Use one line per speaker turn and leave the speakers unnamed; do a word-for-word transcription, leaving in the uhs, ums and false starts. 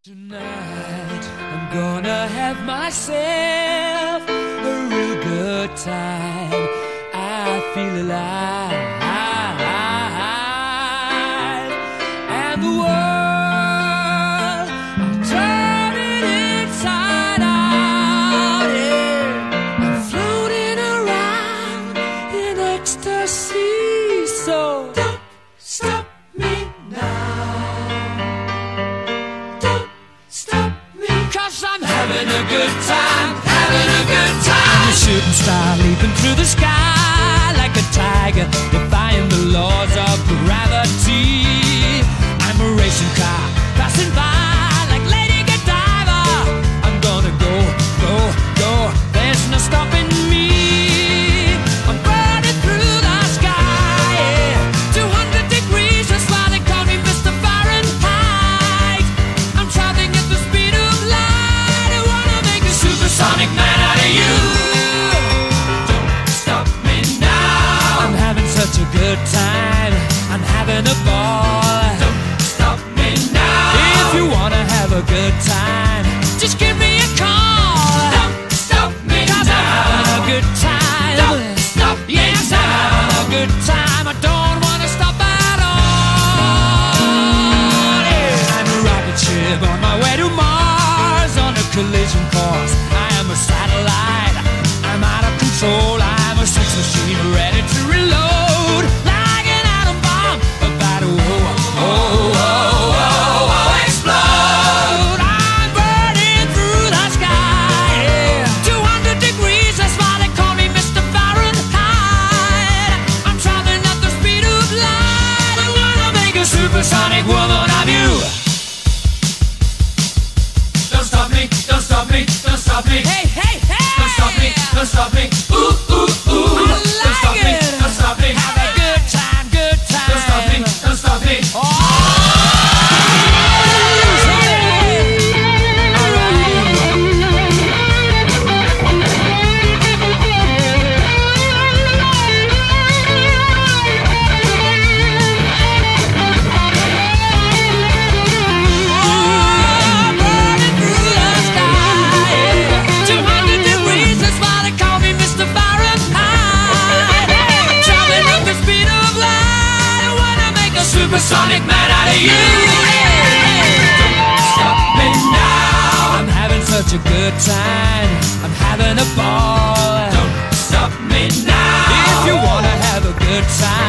Tonight I'm gonna have myself a real good time. I feel alive, and the world I'm turning inside out. Yeah. I'm floating around in ecstasy. So don't stop me now. Cause I'm having a good time, having a good time. I'm a shooting star leaping through the sky like a tiger, defying the laws of gravity. I'm a racing car passing by like Lady Godiva. I'm gonna go, go, go, there's no stopping me. I'm burning through the sky, yeah. two hundred degrees, that's why they call me Mister Fahrenheit. I'm traveling at the speed of light. I wanna make a supersonic man out of you. Don't stop me now. I'm having such a good time, I'm having a ball. Don't stop me now. If you wanna have a good time, just give me a call. Don't stop me now. Cause I'm having a good time. Don't stop me now. Yes, I'm having a good time. I don't wanna stop at all. Yeah. I'm a rocket ship on my way to Mars, on a collision course. I am a satellite, I'm out of control. I'm a sex machine ready to reload, like an atom bomb about to oh, oh, oh, oh, oh, explode. I'm burning through the sky, yeah. two hundred degrees, that's why they call me Mister Fahrenheit. I'm traveling at the speed of light. I wanna make a supersonic woman of you. Don't stop me, don't stop me, don't stop me. Hey, hey, hey! Don't stop me, don't stop me. Ooh, ooh, ooh. I like don't stop it. me, don't stop me. Have a good time, good time. Don't stop me, don't stop me. Oh! Supersonic man out of you. Don't stop me now. I'm having such a good time, I'm having a ball. Don't stop me now. If you wanna have a good time,